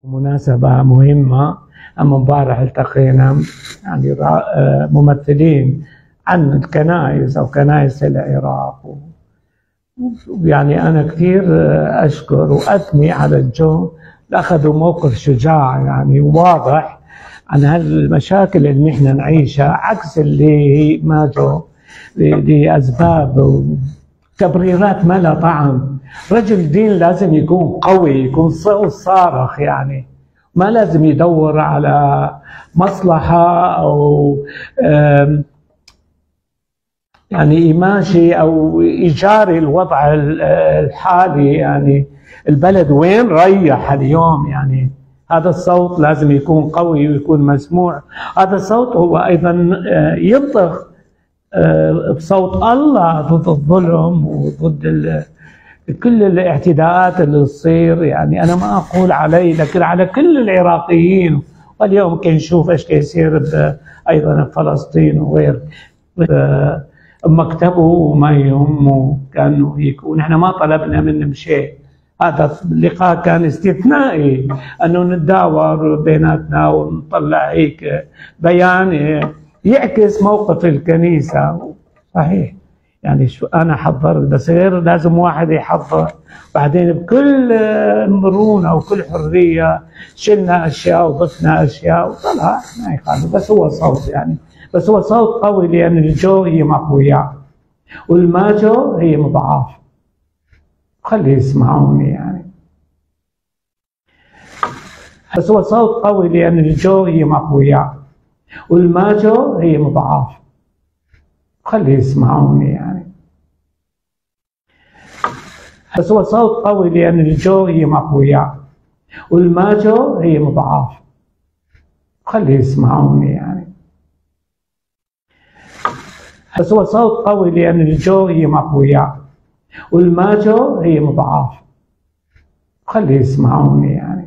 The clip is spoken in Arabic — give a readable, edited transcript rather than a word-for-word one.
مناسبة مهمة. أما امبارح التقينا يعني ممثلين عن الكنائس أو كنائس العراق، يعني أنا كثير أشكر وأثني على الجو، أخذوا موقف شجاع يعني واضح عن هالمشاكل اللي نحن نعيشها، عكس اللي ما جو لأسباب وتبريرات ما لها طعم. رجل دين لازم يكون قوي، يكون صارخ، يعني ما لازم يدور على مصلحة أو يعني يماشي أو يجاري الوضع الحالي. يعني البلد وين ريح اليوم؟ يعني هذا الصوت لازم يكون قوي ويكون مسموع. هذا الصوت هو أيضا ينطق بصوت الله ضد الظلم وضد كل الاعتداءات اللي تصير. يعني أنا ما أقول علي، لكن على كل العراقيين. واليوم كنشوف ايش يصير أيضا بفلسطين وغير. مكتبه وما يهمه كانوا هيك، ونحن ما طلبنا منهم شيء. هذا اللقاء كان استثنائي، أنه نتداور بيناتنا ونطلع هيك بيان يعكس موقف الكنيسة. صحيح يعني شو أنا حضرت، بس غير لازم واحد يحضر. بعدين بكل مرونة وكل حرية شلنا أشياء وضفنا أشياء وطلع ما يخالف. بس هو صوت، يعني بس هو صوت قوي، لأن الجو هي مقوية والماجو هي مضاعف. خلي يسمعوني يعني. بس هو صوت قوي، لأن الجو هي مقوية والماجو هي مضاعف. خلي يسمعوني يعني. بس هو صوت قوي، لأن الجو هي مقوية والماجو هي مضاعف. خلي يسمعوني يعني. بس هو صوت قوي، لأن الجو هي مقوية والماجو هي مضاعف. خلي يسمعوني يعني.